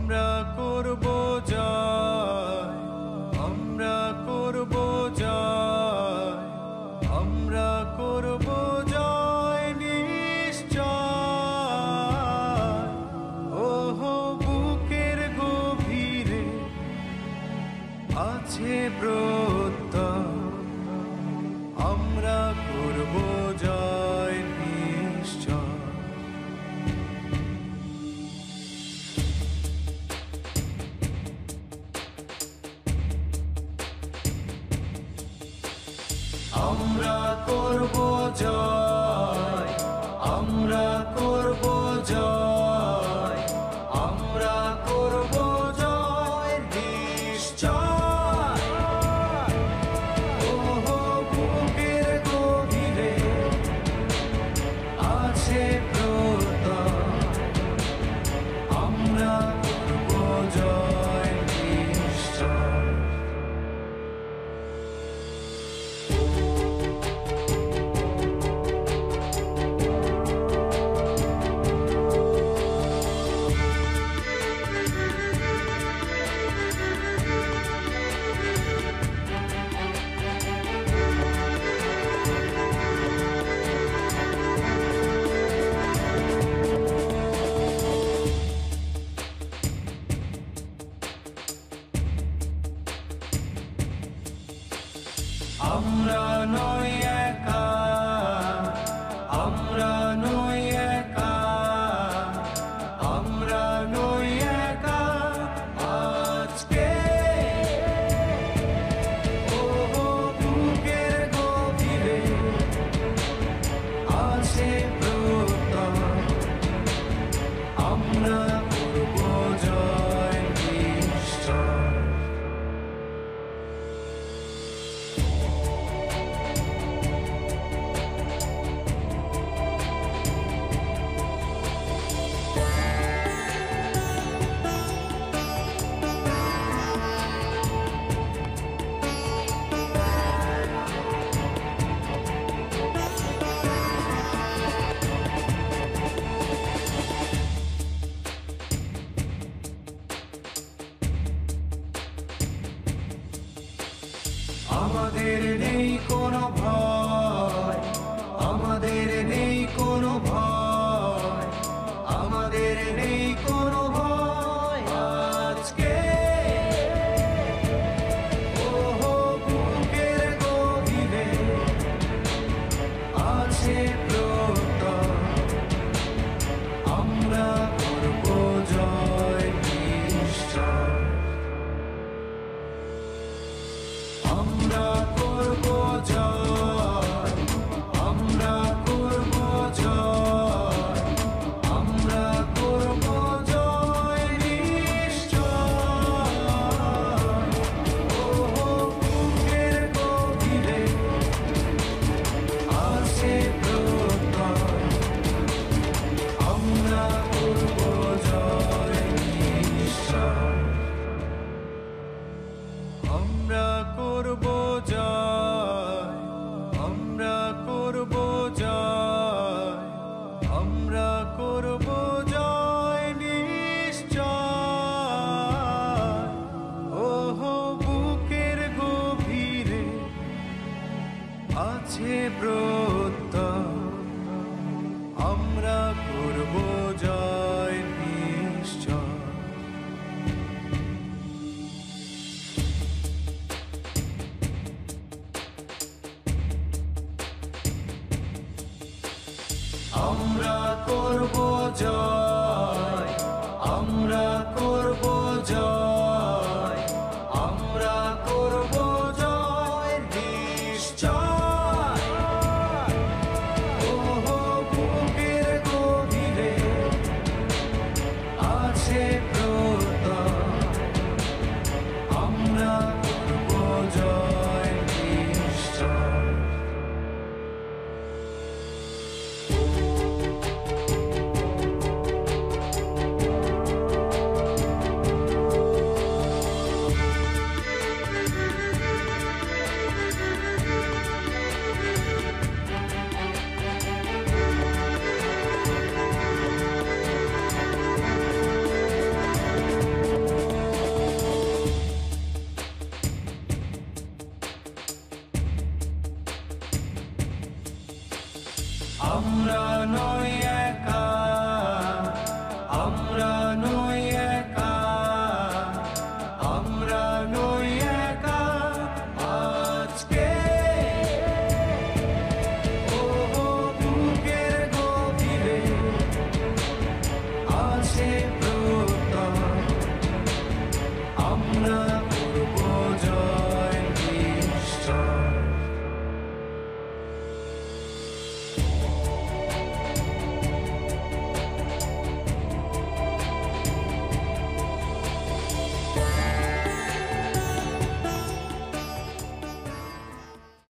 আমরা করব জয়, আমরা করব জয়, আমরা করব জয় নিশ্চয়। ওহো বুকের গভীরে আছে প্রত্যয়, আমরা করব জয় নিশ্চয়। আমরা করব জয়, আমরা করব জয়, আমরা করব জয় নিশ্চয়। ওহো বুকের গভীরে আছে প্রত্যয়, আমরা করব জয় নিশ্চয়। আমরা নই একা, আমরা নই একা, আমরা নই একা আজকে। ওহো বুকের গভীরে আছে প্রত্যয়, আমরা করব জয় নিশ্চয়। আমাদের নেই কোনো ভয়, আমাদের নেই কোনো ভয়, আমাদের নেই কোনো ভয় আজকে। ওহো বুকের গভীরে আছে প্রত্যয়, আমরা করব জয় নিশ্চয়। আমরা করব জয়, আমরা করব জয়, আমরা করব জয় নিশ্চয়। ওহো বুকের গভীরে আছে প্রত্যয়, আমরা করব জয় নিশ্চয়। আমরা করব জয়, আমরা করব জয়, আমরা করব জয় নিশ্চয়। ওহো বুকের গভীরে আছে প্রত্যয়, আমরা করব জয় নিশ্চয়। আমরা করব জয়।